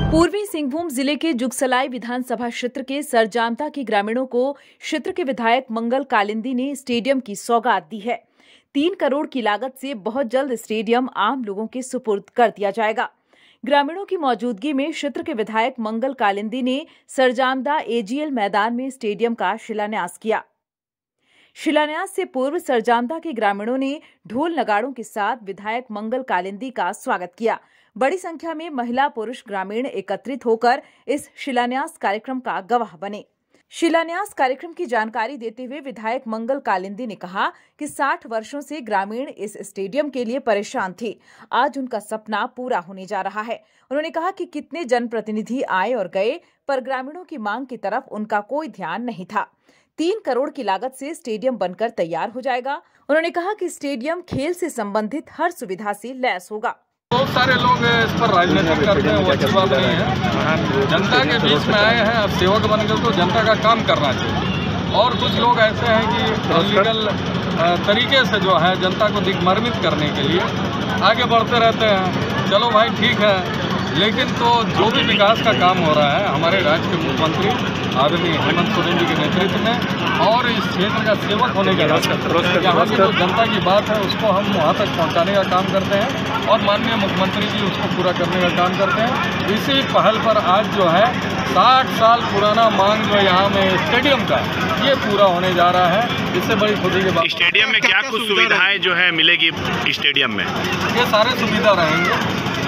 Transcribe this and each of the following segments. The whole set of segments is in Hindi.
पूर्वी सिंहभूम जिले के जुगसलाई विधानसभा क्षेत्र के सरजामता के ग्रामीणों को क्षेत्र के विधायक मंगल कालिंदी ने स्टेडियम की सौगात दी है। 3 करोड़ की लागत से बहुत जल्द स्टेडियम आम लोगों के सुपुर्द कर दिया जाएगा। ग्रामीणों की मौजूदगी में क्षेत्र के विधायक मंगल कालिंदी ने सरजामदा एजीएल मैदान में स्टेडियम का शिलान्यास किया। शिलान्यास से पूर्व सरजामदा के ग्रामीणों ने ढोल नगाड़ों के साथ विधायक मंगल कालिंदी का स्वागत किया। बड़ी संख्या में महिला पुरुष ग्रामीण एकत्रित होकर इस शिलान्यास कार्यक्रम का गवाह बने। शिलान्यास कार्यक्रम की जानकारी देते हुए विधायक मंगल कालिंदी ने कहा कि 60 वर्षों से ग्रामीण इस स्टेडियम के लिए परेशान थे। आज उनका सपना पूरा होने जा रहा है। उन्होंने कहा कि कितने जनप्रतिनिधि आए और गए, पर ग्रामीणों की मांग की तरफ उनका कोई ध्यान नहीं था। 3 करोड़ की लागत से स्टेडियम बनकर तैयार हो जाएगा। उन्होंने कहा कि स्टेडियम खेल से संबंधित हर सुविधा से लैस होगा। बहुत सारे लोग इस पर राजनीति करते हैं, वो अच्छी बात नहीं है। जनता के बीच में आए हैं, अब सेवक बन गए तो जनता का काम करना चाहिए। और कुछ लोग ऐसे हैं कि इलीगल तरीके से जो है जनता को दिग्भ्रमित करने के लिए आगे बढ़ते रहते हैं। चलो भाई ठीक है, लेकिन तो जो भी विकास का काम हो रहा है हमारे राज्य के मुख्यमंत्री आदरणीय हेमंत सोरेन जी के नेतृत्व में और इस क्षेत्र का सेवक होने के नाते यहाँ की जो जनता की बात है उसको हम वहाँ तक पहुँचाने का काम करते हैं और माननीय मुख्यमंत्री जी उसको पूरा करने का काम करते हैं। इसी पहल पर आज जो है 60 साल पुराना मांग जो यहाँ में स्टेडियम का ये पूरा होने जा रहा है। इससे बड़ी खुशी की बात। स्टेडियम में क्या कुछ सुविधाएं जो है मिलेगी स्टेडियम में? ये सारे सुविधा रहेंगे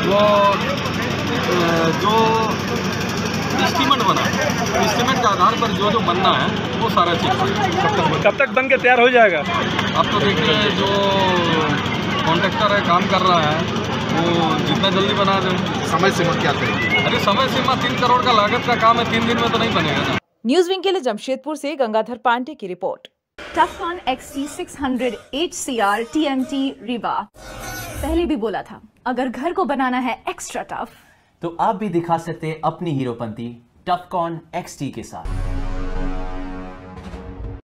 जो एस्टीमेट बना है, एस्टीमेट के आधार पर जो बनना है वो सारा चीज़। कब तक बन के तैयार हो जाएगा? अब तो देखिए जो कॉन्ट्रैक्टर है काम कर रहा है वो जितना जल्दी बना दें। समय सीमा क्या करेंगे? अरे समय सीमा 3 करोड़ का लागत का काम है, 3 दिन में तो नहीं बनेगा ना। न्यूज विंग के लिए जमशेदपुर से गंगाधर पांडे की रिपोर्ट। Tufcon XT 600 HCR TMT Rewa. पहले भी बोला था, अगर घर को बनाना है एक्स्ट्रा टफ तो आप भी दिखा सकते हैं अपनी हीरोपंती टफकॉन XT के साथ।